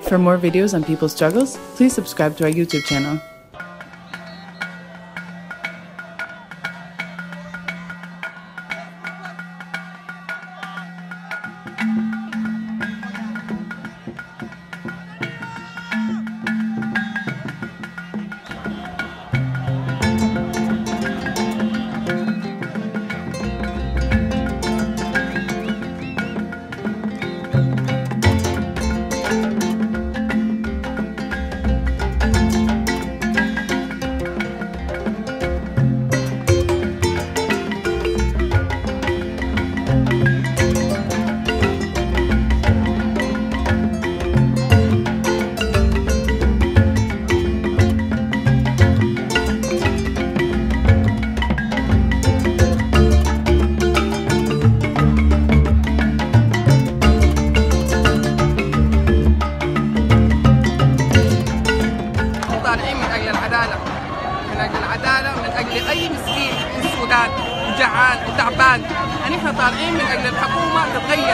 For more videos on people's struggles, please subscribe to our YouTube channel. من أجل أي مسكين في السودان جعان وتعبان. نحن طالعين من أجل الحكومة تتغير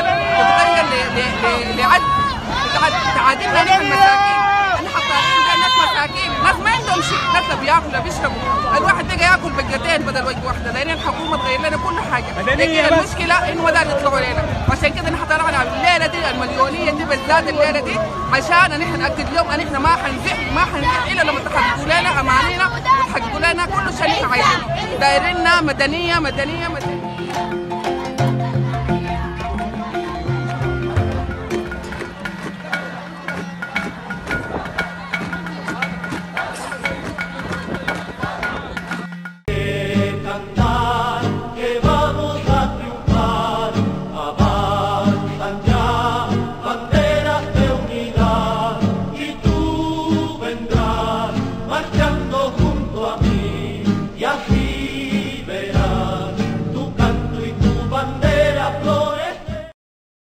لعدل تعادلنا نحن المساكين. نحن طالعين ده ناس مساكين، ناس ما عندهم شيء، ناس لا بياكلوا بيشربوا، الواحد بقى ياكل بقتين بدل وجبة واحدة، لأن الحكومة تغير لنا كل حاجة. لكن المشكلة إنه ده يطلعوا علينا، عشان كده نحن طلعنا الليلة دي المليونية دي بالذات الليلة دي عشان نحن نأكد لهم إن إحنا ما حنزح إلا لما تحققوا لنا أمانينا وتحققوا لنا كل شيء نحن عايزينه. دايريننا مدنية.